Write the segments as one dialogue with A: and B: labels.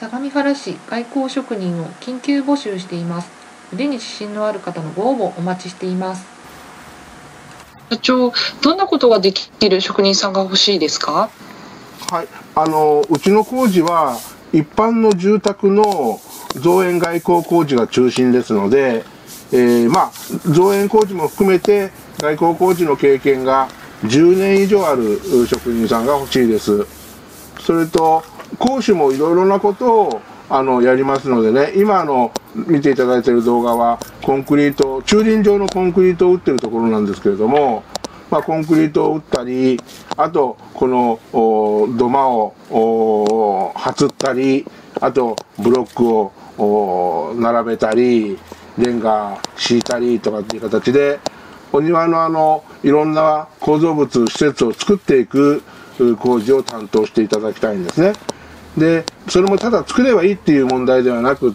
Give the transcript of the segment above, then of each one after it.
A: 相模原市外交職人を緊急募集しています。腕に自信のある方のご応募お待ちしています。
B: 社長、どんなことができる職人さんが欲しいですか？
C: はい、うちの工事は一般の住宅の造園外交工事が中心ですので、造園工事も含めて外交工事の経験が10年以上ある職人さんが欲しいです。それと講師もいろいろなことをやりますのでね、今見ていただいている動画はコンクリート、駐輪場のコンクリートを打ってるところなんですけれども、コンクリートを打ったり、あとこの土間をはつったり、あとブロックを並べたり、レンガ敷いたりとかっていう形で、お庭のいろんな構造物、施設を作っていく工事を担当していただきたいんですね。で、それもただ作ればいいっていう問題ではなくって、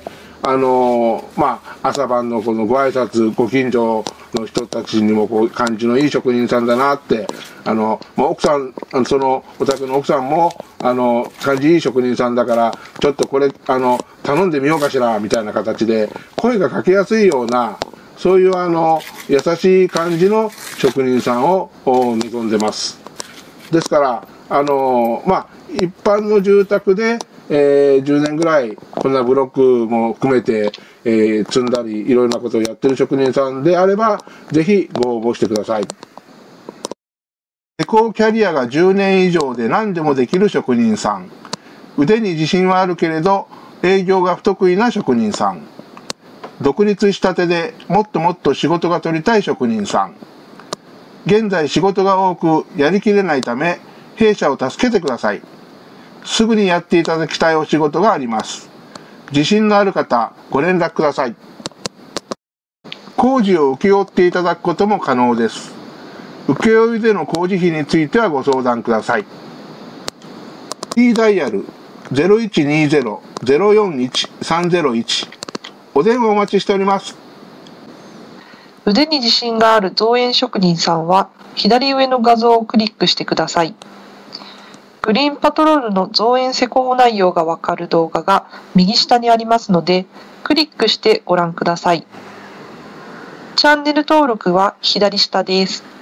C: 朝晩のこのご挨拶、ご近所の人たちにも感じのいい職人さんだなって、奥さん、お宅の奥さんも、感じいい職人さんだから、ちょっとこれ、頼んでみようかしら、みたいな形で、声がかけやすいような、そういう優しい感じの職人さんを望んでます。ですから、一般の住宅で、10年ぐらいこんなブロックも含めて、積んだりいろいろなことをやってる職人さんであればぜひご応募してください。施工キャリアが10年以上で何でもできる職人さん、腕に自信はあるけれど営業が不得意な職人さん、独立したてでもっともっと仕事が取りたい職人さん、現在仕事が多くやりきれないため弊社を助けてください。すぐにやっていただきたいお仕事があります。自信のある方、ご連絡ください。工事を請け負っていただくことも可能です。請負での工事費についてはご相談ください。D ダイヤル 0120-041-301 お電話お待ちしております。
B: 腕に自信がある造園職人さんは左上の画像をクリックしてください。グリーンパトロールの造園施工内容がわかる動画が右下にありますので、クリックしてご覧ください。チャンネル登録は左下です。